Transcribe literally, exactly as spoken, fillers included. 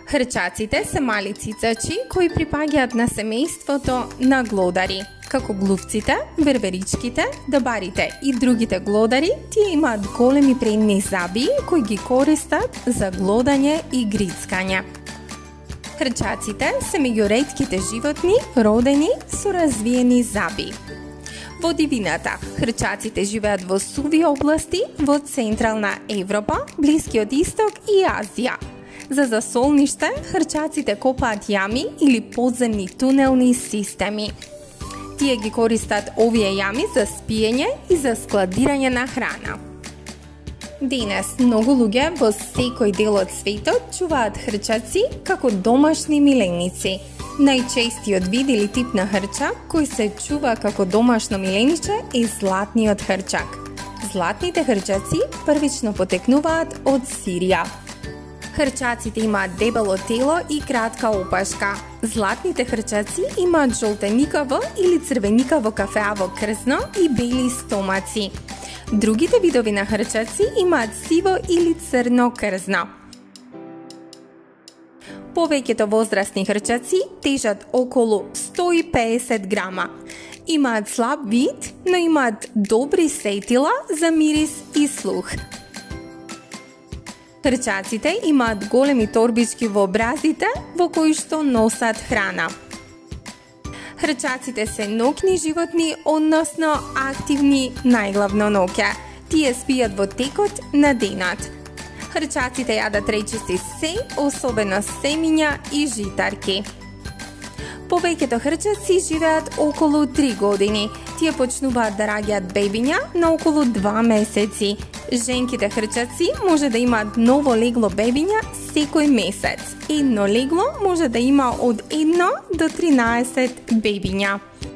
Хрчаците се мали цицачи кои припаѓаат на семејството на глодари. Како глувците, верверичките, дабарите и другите глодари, тие имаат големи предни заби кои ги користат за глодање и грицкање. Хрчаците се меѓу ретките животни родени со развиени заби. Во дивината, хрчаците живеат во суви области во Централна Европа, Блискиот Исток и Азија. За засолниште, хрчаците копаат јами или подземни тунелни системи. Тие ги користат овие јами за спиење и за складирање на храна. Денес многу луѓе во секој дел од светот чуваат хрчаци како домашни миленици. Најчестиот вид или тип на хрчак кој се чува како домашно милениче е златниот хрчак. Златните хрчаци првично потекнуваат од Сирија. Хрчаците имаат дебело тело и кратка опашка. Златните хрчаци имаат жолтеникаво или црвеникаво кафеаво крзно и бели стомаци. Другите видови на хрчаци имаат сиво или црно крзно. Повеќето возрастни хрчаци тежат околу сто и песет грама. Имаат слаб вид, но имаат добри сетила за мирис и слух. Хрчаците имаат големи торбички во образите во кои што носат храна. Хрчаците се ноќни животни, односно активни најглавно ноќе. Тие спијат во текот на денот. Хрчаците јадат речиси се, особено семиња и житарки. Повеќето хрчаци живеат околу три години. Тие почнуваат да раѓаат бебиња на околу два месеци. Женките хрчаци може да имаат ново легло бебиња секој месец. Едно легло може да има од едно до тринаесет бебиња.